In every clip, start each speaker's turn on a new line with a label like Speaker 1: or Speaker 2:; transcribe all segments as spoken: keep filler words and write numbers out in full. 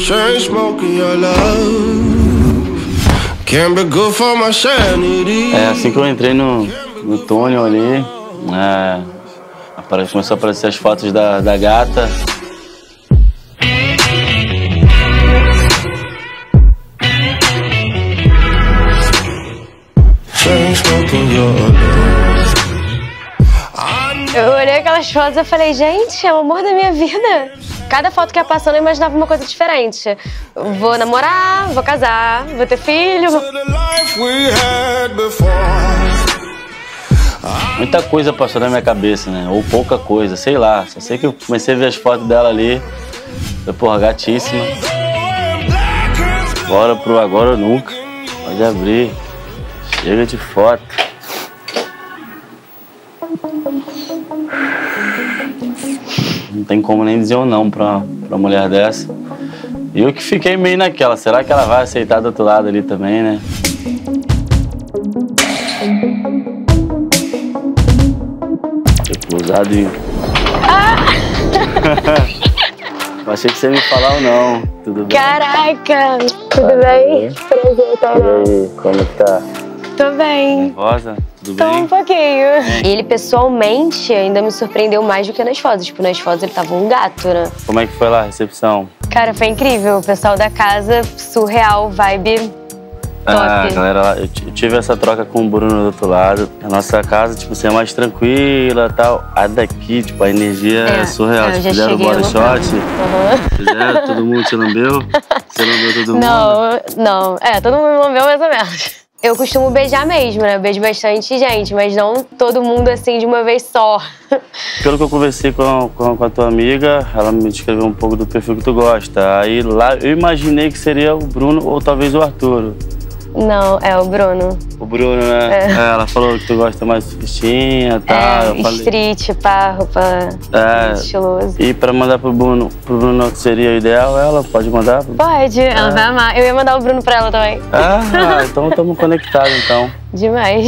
Speaker 1: chain smoking your love. Can't be good for my sanity.
Speaker 2: É assim que eu entrei no, no túnel ali, é, apare- começou a aparecer as fotos da, da gata.
Speaker 1: Chain smoking your love.
Speaker 3: Eu olhei aquelas fotos e falei, gente, é o amor da minha vida. Cada foto que ia passando eu imaginava uma coisa diferente. Vou namorar, vou casar, vou ter filho.
Speaker 1: To the life we had before.
Speaker 2: Muita coisa passou na minha cabeça, né? Ou pouca coisa, sei lá. Só sei que eu comecei a ver as fotos dela ali. Foi, porra, gatíssima. Bora pro agora ou nunca. Pode abrir. Chega de foto. Não tem como nem dizer um não pra, pra mulher dessa. E eu que fiquei meio naquela. Será que ela vai aceitar do outro lado ali também, né? Tipo, usado e... Eu achei que você ia me falar ou não. Tudo bem?
Speaker 3: Caraca! Tudo bem? Prazer, tá?
Speaker 2: E aí, como que tá?
Speaker 3: Tô bem.
Speaker 2: Nervosa? Tudo
Speaker 3: Tô
Speaker 2: bem?
Speaker 3: um pouquinho. Ele, pessoalmente, ainda me surpreendeu mais do que nas fotos. Tipo, nas fotos ele tava um gato, né?
Speaker 2: Como é que foi lá a recepção?
Speaker 3: Cara, foi incrível. O pessoal da casa, surreal, vibe top.
Speaker 2: Ah, galera, lá, eu t- eu tive essa troca com o Bruno do outro lado. A nossa casa, tipo, você é mais tranquila e tal. A daqui, tipo, a energia é,
Speaker 3: É,
Speaker 2: surreal.
Speaker 3: eu
Speaker 2: Tipo,
Speaker 3: já
Speaker 2: fizeram o
Speaker 3: cheguei
Speaker 2: body
Speaker 3: no
Speaker 2: shot,
Speaker 3: Uhum.
Speaker 2: fizeram, todo mundo se lambeu. Você lambeu todo mundo.
Speaker 3: Não, não. É, todo mundo lambeu mais ou menos. Eu costumo beijar mesmo, né? Eu beijo bastante gente, mas não todo mundo assim de uma vez só.
Speaker 2: Pelo que eu conversei com, com, com a tua amiga, ela me descreveu um pouco do perfil que tu gosta. Aí lá eu imaginei que seria o Bruno ou talvez o Arthur.
Speaker 3: Não, é o Bruno.
Speaker 2: O Bruno, né?
Speaker 3: É.
Speaker 2: É, ela falou que tu gosta mais de festinha e tal.
Speaker 3: É,
Speaker 2: eu falei,
Speaker 3: street, pá, roupa
Speaker 2: É.
Speaker 3: estiloso.
Speaker 2: E pra mandar pro Bruno, pro Bruno que seria o ideal, ela pode mandar?
Speaker 3: Pode, ela vai amar. Eu ia mandar o Bruno pra ela também.
Speaker 2: Ah, então estamos conectados, então.
Speaker 3: Demais.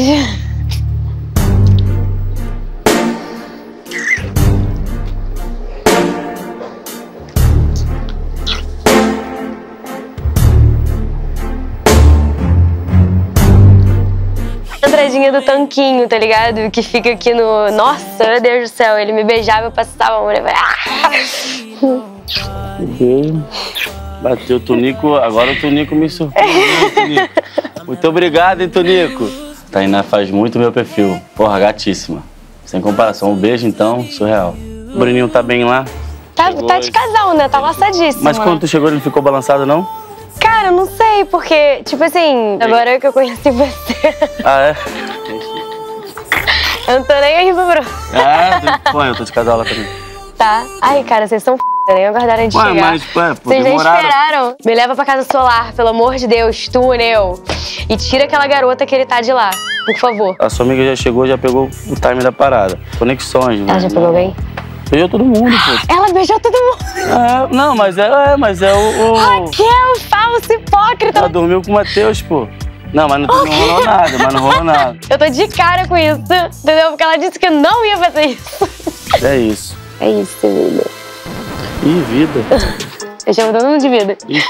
Speaker 3: A entradinha do tanquinho, tá ligado? Que fica aqui no... Nossa, meu Deus do céu. Ele me beijava, eu passava a mão e falei...
Speaker 2: Beijo. Bateu o Tunico, agora o Tunico me surpreendeu, Tunico. Muito obrigado, hein, Tunico. Tainá faz muito meu perfil. Porra, gatíssima. Sem comparação. Um beijo, então, surreal. O Bruninho tá bem lá?
Speaker 3: Tá,
Speaker 2: Chegou
Speaker 3: tá de
Speaker 2: hoje.
Speaker 3: casal, né? Tá laçadíssimo.
Speaker 2: Mas quando tu chegou, ele não ficou balançado, não?
Speaker 3: Cara, eu não sei, porque, tipo assim, agora que eu conheci você,
Speaker 2: Ah, é?
Speaker 3: eu não tô nem aí pro Bruno.
Speaker 2: Ah, tu... Pô, eu tô de casal lá também.
Speaker 3: Tá? Ai, cara, vocês são f... nem aguardaram de
Speaker 2: Ué,
Speaker 3: chegar.
Speaker 2: mas, ué, pô,
Speaker 3: Vocês nem
Speaker 2: demoraram.
Speaker 3: esperaram. Me leva pra casa solar, pelo amor de Deus, túnel. E tira aquela garota que ele tá de lá, por favor.
Speaker 2: A sua amiga já chegou, já pegou o time da parada. Conexões, né?
Speaker 3: Ela já pegou alguém?
Speaker 2: Beijou todo mundo, pô.
Speaker 3: Ela beijou todo mundo.
Speaker 2: É, não, mas é, é, mas é o... o...
Speaker 3: Raquel, falso hipócrita.
Speaker 2: Ela dormiu com o Matheus, pô. Não, mas não, não rolou nada, mas não rolou nada.
Speaker 3: Eu tô de cara com isso, entendeu? Porque ela disse que não ia fazer isso.
Speaker 2: É isso.
Speaker 3: É isso, vida.
Speaker 2: Ih, vida.
Speaker 3: Eu chamo todo mundo de vida.
Speaker 2: Ih,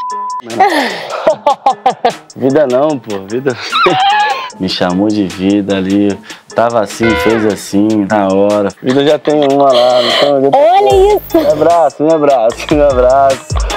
Speaker 2: vida não, pô. Vida... Me chamou de vida ali. Tava assim, fez assim, na hora. Vida já tem uma lá. Então,
Speaker 3: Olha isso.
Speaker 2: Me abraço, me abraço, me abraço.